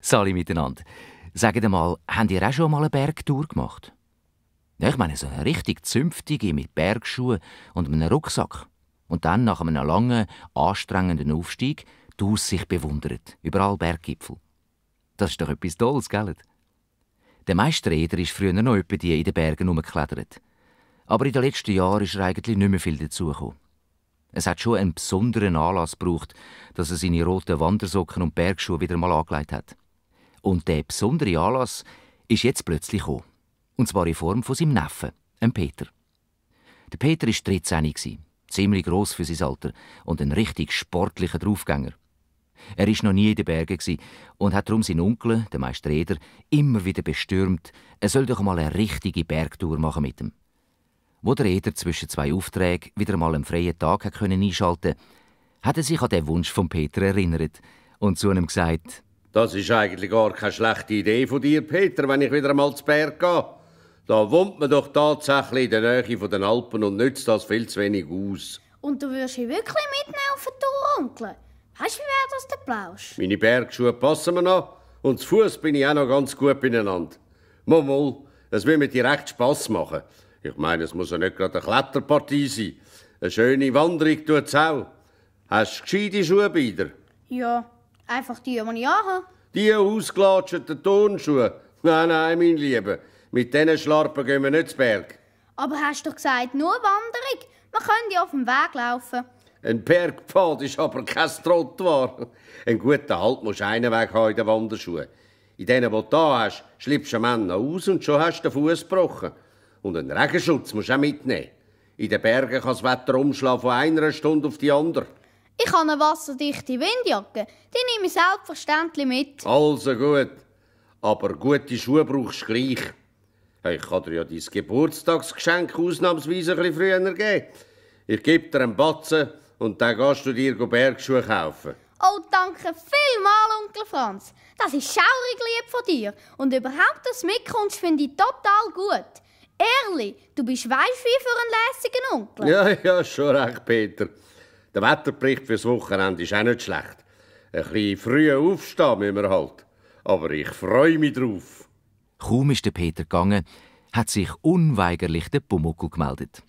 Grüezi miteinander. Sagt mal, habt ihr auch schon mal eine Bergtour gemacht? Ja, ich meine, so eine richtig zünftige mit Bergschuhen und einem Rucksack. Und dann nach einem langen, anstrengenden Aufstieg die Aussicht bewundert. Überall Berggipfel. Das ist doch etwas Tolles, gell? Der meiste Räder ist früher noch etwa die in den Bergen herumgeklettert. Aber in den letzten Jahren ist eigentlich nicht mehr viel dazugekommen. Es hat schon einen besonderen Anlass gebraucht, dass er seine roten Wandersocken und Bergschuhe wieder mal angelegt hat. Und der besondere Anlass ist jetzt plötzlich gekommen. Und zwar in Form von seinem Neffen, dem Peter. Der Peter war 13, ziemlich gross für sein Alter und ein richtig sportlicher Draufgänger. Er war noch nie in den Bergen und hat darum seinen Onkel, den Meister Eder, immer wieder bestürmt, er soll doch mal eine richtige Bergtour machen mit ihm. Wo der Eder zwischen 2 Aufträgen wieder mal einen freien Tag einschalten konnte, hat er sich an den Wunsch von Peter erinnert und zu ihm gesagt: Das ist eigentlich gar keine schlechte Idee von dir, Peter, wenn ich wieder einmal zu Berg gehe. Da wohnt man doch tatsächlich in der Nähe der Alpen und nützt das viel zu wenig aus. Und du würdest ihn wirklich mitnehmen auf eine Tour, Onkel? Weißt du, wie wäre das der Plausch? Meine Bergschuhe passen mir noch und zu Fuß bin ich auch noch ganz gut beieinander. Mal, es will mir dir recht Spass machen. Ich meine, es muss ja nicht gerade eine Kletterpartie sein. Eine schöne Wanderung tut es auch. Hast du gescheite Schuhe bei dir? Ja, einfach die ich anhabe. Die ausgelatschten Turnschuhe? Nein, mein Lieber. Mit diesen Schlarpen gehen wir nicht zu Berg. Aber hast du doch gesagt, nur Wanderung? Man könnte ja auf dem Weg laufen. Ein Bergpfad ist aber kein Trottoir. Einen guten Halt musst du einen Weg haben in den Wanderschuhen. In denen, die du da hast, schleppst du am Ende aus und schon hast du den Fuß gebrochen. Und einen Regenschutz musst du auch mitnehmen. In den Bergen kann das Wetter umschlagen von einer Stunde auf die andere. Ich habe eine wasserdichte Windjacke. Die nehme ich selbstverständlich mit. Also gut. Aber gute Schuhe brauchst du gleich. Ich kann dir ja dein Geburtstagsgeschenk ausnahmsweise ein bisschen früher geben. Ich gebe dir einen Batzen und dann gehst du dir Bergschuhe kaufen. Oh, danke vielmals, Onkel Franz. Das ist schaurig lieb von dir. Und überhaupt, dass du mitkommst, finde ich total gut. Ehrlich, du bist weisst wie für einen lässigen Onkel. Ja, schon recht, Peter. Der Wetterbericht fürs Wochenende ist auch nicht schlecht. Ein bisschen früh aufstehen müssen wir halt. Aber ich freue mich drauf. Kaum ist der Peter gegangen, hat sich unweigerlich der Pumuckl gemeldet.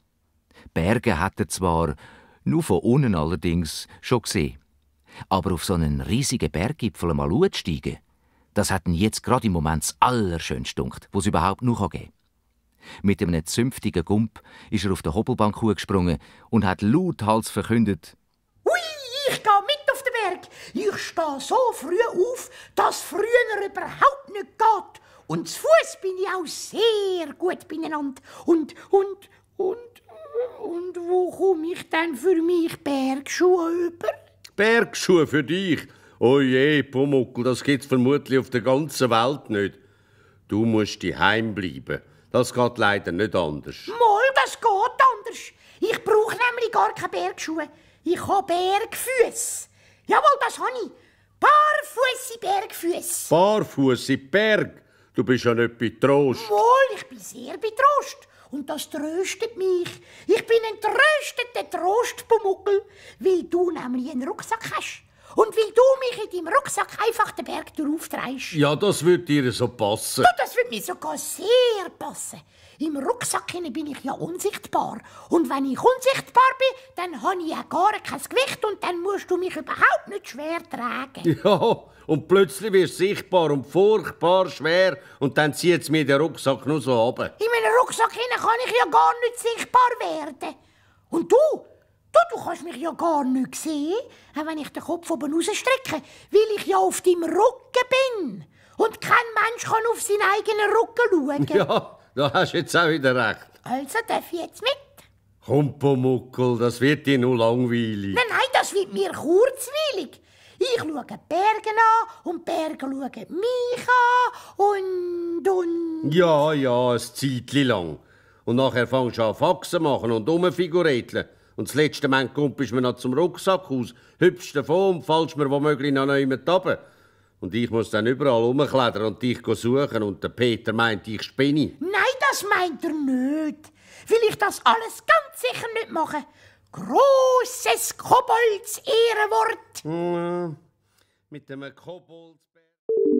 Berge hat er zwar, nur von unten allerdings, schon gesehen. Aber auf so einen riesigen Berggipfel mal hochzusteigen, das hat ihn jetzt gerade im Moment das Allerschönste gedunkt, was es überhaupt noch geben kann. Mit einem zünftigen Gump ist er auf der Hobelbank gesprungen und hat lauthals verkündet: Ui, ich gehe mit auf den Berg. Ich stehe so früh auf, dass früher überhaupt nicht geht. Und zu Fuß bin ich auch sehr gut beieinander. Und wo komme ich denn für mich Bergschuhe über? Bergschuhe für dich? Oh je, Pumuckl, das gibt's vermutlich auf der ganzen Welt nicht. Du musst daheim bleiben. Das geht leider nicht anders. Mal, das geht anders. Ich brauche nämlich gar keine Bergschuhe. Ich habe Bergfüsse. Jawohl, das habe ich. Barfusse Bergfüsse. Barfuß in Berg? Du bist ja nicht betrost. Mal, ich bin sehr betrost. Und das tröstet mich. Ich bin ein trösteter Trostpumuckl, weil du nämlich einen Rucksack hast. Und weil du mich in deinem Rucksack einfach den Berg auftreibst. Ja, das würde dir so passen. Das würde mir sogar sehr passen. Im Rucksack bin ich ja unsichtbar. Und wenn ich unsichtbar bin, dann habe ich ja gar kein Gewicht und dann musst du mich überhaupt nicht schwer tragen. Ja, und plötzlich wirst du sichtbar und furchtbar schwer und dann zieht es mir den Rucksack nur so runter. In meinem Rucksack kann ich ja gar nicht sichtbar werden. Und du kannst mich ja gar nicht sehen, wenn ich den Kopf oben rausstrecke, weil ich ja auf deinem Rücken bin. Und kein Mensch kann auf seinen eigenen Rücken schauen. Ja, da hast du jetzt auch wieder recht. Also darf ich jetzt mit? Komm, Pumuckl, das wird dir nur langweilig. Nein, das wird mir kurzweilig. Ich schaue die Berge an und die Berge schauen mich an und... Ja, ein Zeitchen lang. Und nachher fängst du an Faxen machen und rumfiguräteln. Und das letzte Mal kommst du mir noch zum Rucksack aus, hüpfst davon und fällst mir womöglich noch jemand runter. Und ich muss dann überall rumklettern und dich suchen. Und der Peter meint, ich spinne. Nein, das meint er nicht. Will ich das alles ganz sicher nicht machen. Grosses Kobolds-Ehrenwort. Mit dem Koboldsberg.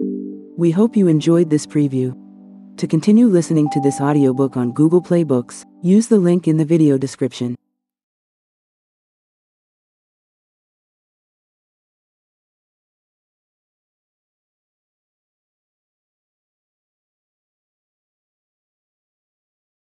We hope you enjoyed this preview. To continue listening to this audiobook on Google Play Books, use the link in the video description.